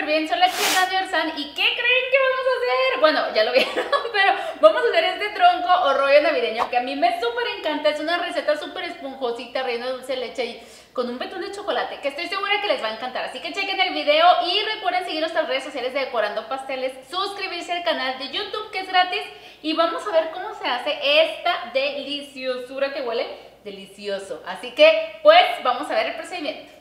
bien, soy la chef Dani Orzán. ¿Y qué creen que vamos a hacer? Bueno, ya lo vieron, pero vamos a hacer este tronco o rollo navideño que a mí me súper encanta. Es una receta súper esponjosita, relleno de dulce de leche y con un betún de chocolate que estoy segura que les va a encantar. Así que chequen el video y recuerden seguir nuestras redes sociales de Decorando Pasteles, suscribirse al canal de YouTube que es gratis y vamos a ver cómo se hace esta deliciosura que huele delicioso. Así que pues vamos a ver el procedimiento.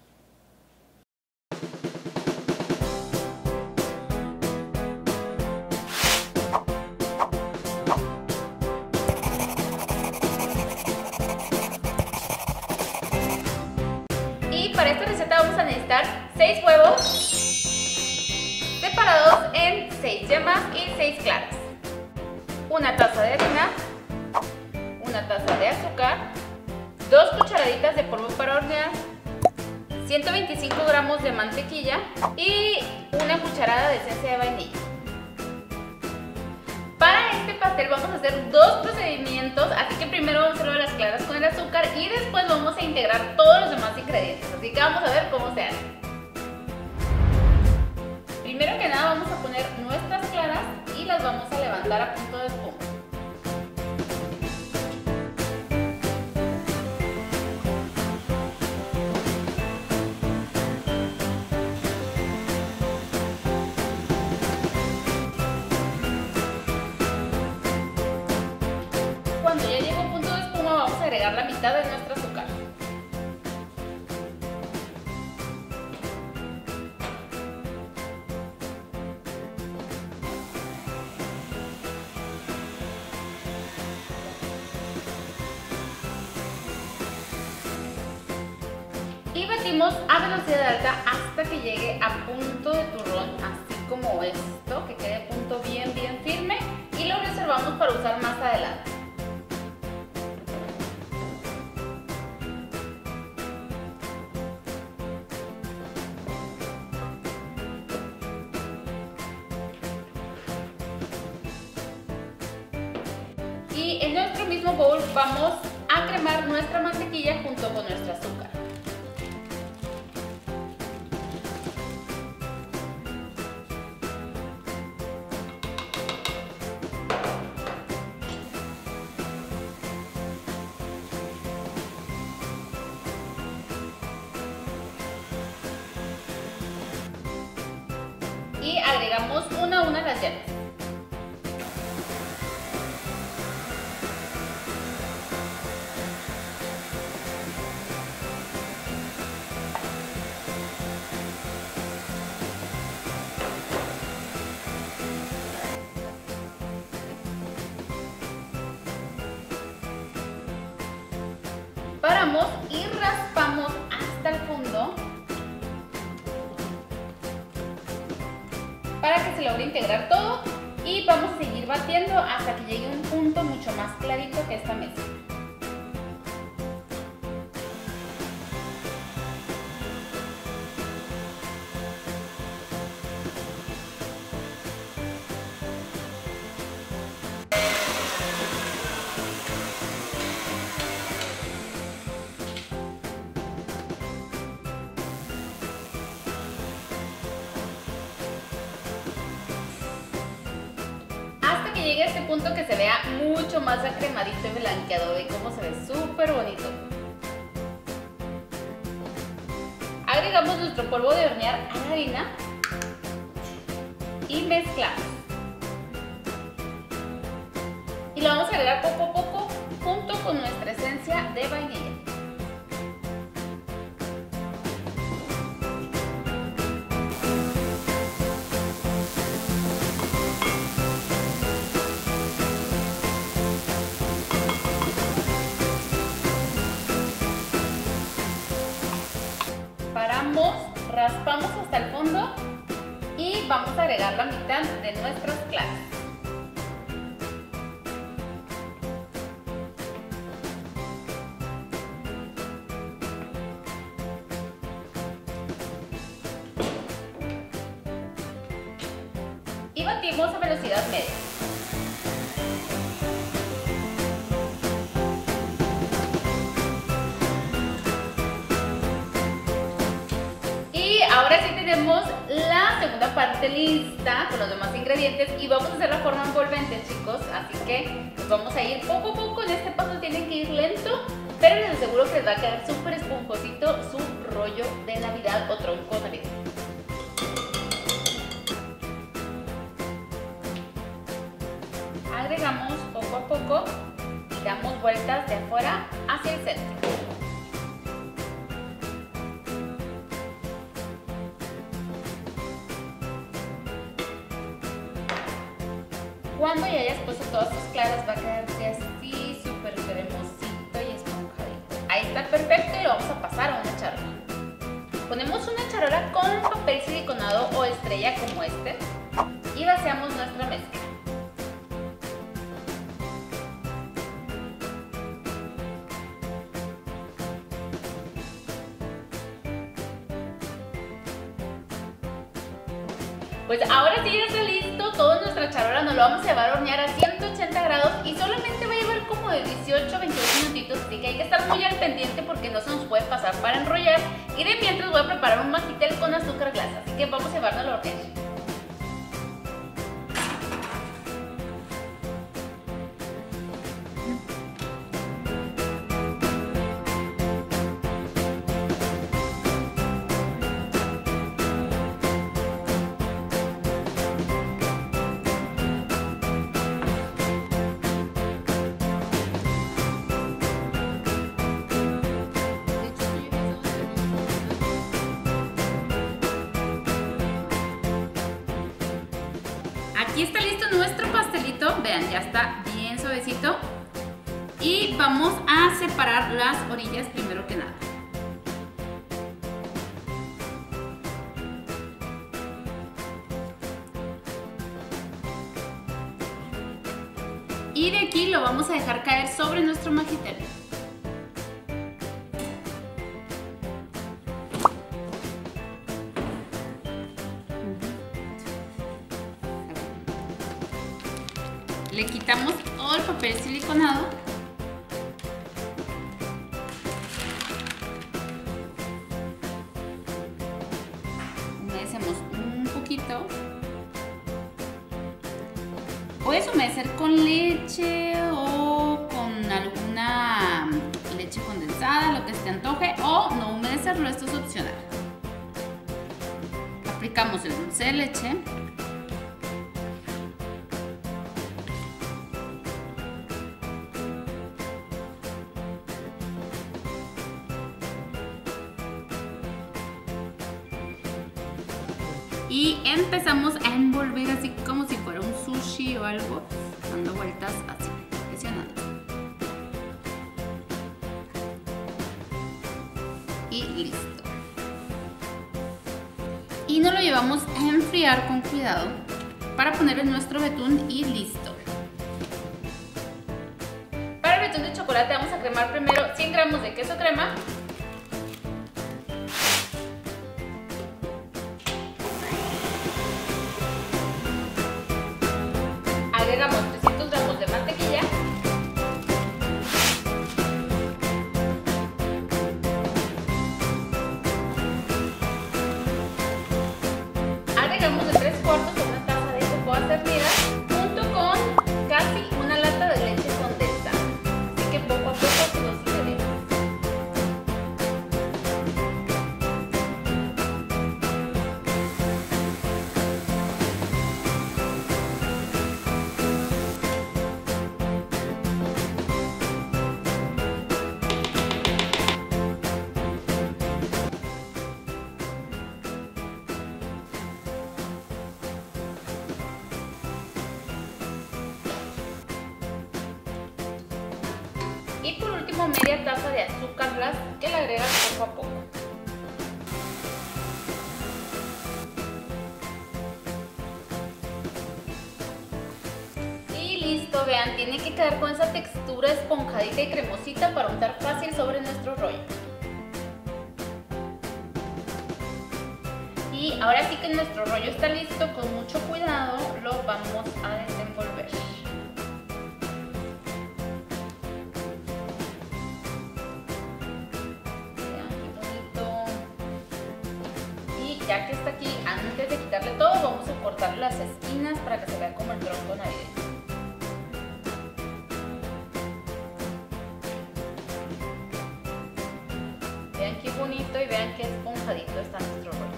Para esta receta vamos a necesitar 6 huevos separados en 6 yemas y 6 claras, una taza de harina, una taza de azúcar, 2 cucharaditas de polvo para hornear, 125 gramos de mantequilla y una cucharada de esencia de vainilla. Para este pastel vamos a hacer 2 procedimientos, así que primero vamos a hacerlo de las claras con el azúcar y después vamos a integrar todos los demás ingredientes, así que vamos a ver cómo se hace. Primero que nada vamos a poner nuestras claras y las vamos a levantar a punto de espuma. Cuando ya llegue a punto de espuma vamos a agregar la mitad de nuestro azúcar. Y batimos a velocidad alta hasta que llegue a punto de turrón, así como esto, que quede a punto bien firme y lo reservamos para usar más adelante. Y en nuestro mismo bowl vamos a cremar nuestra mantequilla junto con nuestro azúcar. Y agregamos una a una las yemas. Paramos y raspamos hasta el fondo para que se logre integrar todo y vamos a seguir batiendo hasta que llegue a un punto mucho más clarito que esta mezcla. Llegue a este punto que se vea mucho más acremadito y blanqueado. Ve cómo se ve súper bonito. Agregamos nuestro polvo de hornear a la harina y mezclamos. Y lo vamos a agregar poco a poco junto con nuestra esencia de vainilla. Raspamos hasta el fondo y vamos a agregar la mitad de nuestras claras. Y batimos a velocidad media. tendremos la segunda parte lista con los demás ingredientes y vamos a hacer la forma envolvente, chicos. Así que nos vamos a ir poco a poco. En este paso tienen que ir lento, pero les aseguro que les va a quedar súper esponjosito su rollo de Navidad o tronco navideño. Agregamos poco a poco y damos vueltas de afuera hacia el centro. Cuando ya hayas puesto todas tus claras va a quedarte así súper cremosito y esponjadito. Ahí está perfecto y lo vamos a pasar a una charola. Ponemos una charola con papel siliconado o estrella como este y vaciamos nuestra mezcla. Pues ahora sí ya está listo, toda nuestra charola nos lo vamos a llevar a hornear a 180 grados y solamente va a llevar como de 18 a 22 minutitos, así que hay que estar muy al pendiente porque no se nos puede pasar para enrollar. Y de mientras voy a preparar un magitel con azúcar glass, así que vamos a llevarlo a hornear. Aquí está listo nuestro pastelito, vean, ya está bien suavecito. Y vamos a separar las orillas primero que nada. Y de aquí lo vamos a dejar caer sobre nuestro magitel. Le quitamos todo el papel siliconado. Humedecemos un poquito. Puedes humedecer con leche o con alguna leche condensada, lo que se te antoje, o no humedecerlo, esto es opcional. Aplicamos el dulce de leche. Y empezamos a envolver así como si fuera un sushi o algo, dando vueltas así, presionando. Y listo. Y nos lo llevamos a enfriar con cuidado para poner en nuestro betún y listo. Para el betún de chocolate vamos a cremar primero 100 gramos de queso crema. Agregamos 300 gramos de mantequilla. Agregamos de 3/4 de una taza de cocoa cernida junto con casi una lata de leche condensada. Así que poco a poco los ingredientes. Y por último media taza de azúcar glass que le agregas poco a poco. Y listo, vean, tiene que quedar con esa textura esponjadita y cremosita para untar fácil sobre nuestro rollo. Y ahora sí que nuestro rollo está listo, con mucho cuidado lo vamos a desenvolver. Vean qué bonito. Y ya que está aquí, antes de quitarle todo, vamos a cortar las esquinas para que se vea como el tronco navideño. Vean qué bonito y vean qué esponjadito está nuestro rollo.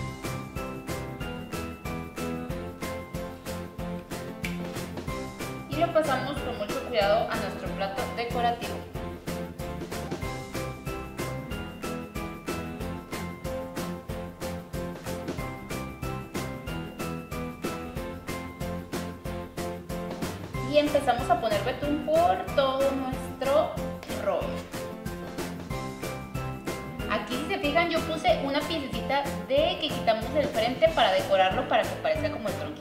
Y lo pasamos con mucho cuidado a nuestro plato decorativo. Y empezamos a poner betún por todo nuestro rollo. Aquí, si se fijan, yo puse una piececita de que quitamos el frente para decorarlo, para que parezca como el tronquito.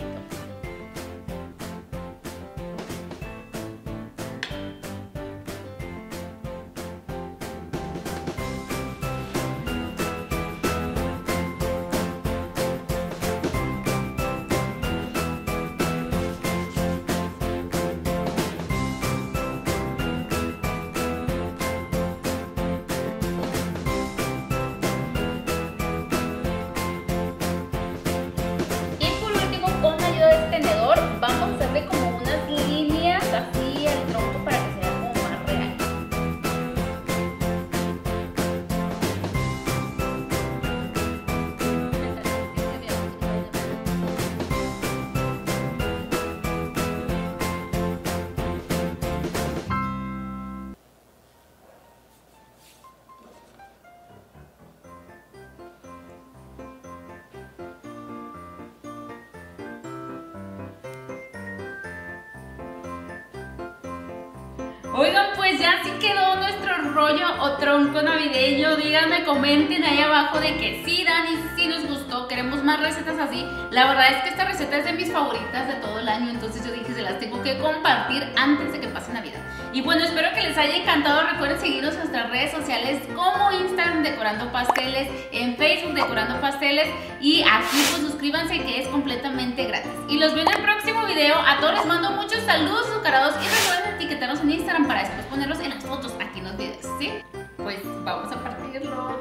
Oigan, pues ya sí quedó nuestro rollo o tronco navideño. Díganme, comenten ahí abajo de que sí, Dani, sí nos gustó, queremos más recetas así. La verdad es que esta receta es de mis favoritas de todo el año, entonces yo dije, se las tengo que compartir antes de que pase Navidad. Y bueno, espero que les haya encantado. Recuerden seguirnos en nuestras redes sociales como Instagram Decorando Pasteles, en Facebook Decorando Pasteles, y aquí pues suscríbanse, que es completamente gratis. Y los veo en el próximo video. A todos les mando muchos saludos azucarados y recuerden etiquetarnos en Instagram para después ponerlos en las fotos aquí en los videos, ¿sí? Pues vamos a partirlo.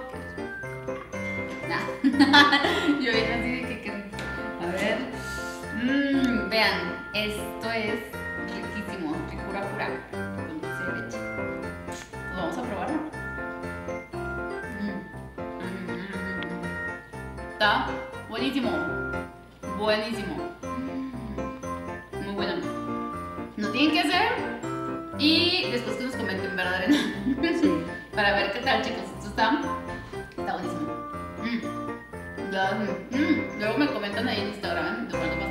Nah. Yo bien así de que a ver. Vean, esto es riquísimo, ricura pura. Pues vamos a probarlo. Está buenísimo. Buenísimo. Muy bueno. No tienen que hacer. Y después que nos comenten, ¿verdad, Arena? Sí. Para ver qué tal, chicos. Esto está buenísimo. Luego me comentan ahí en Instagram,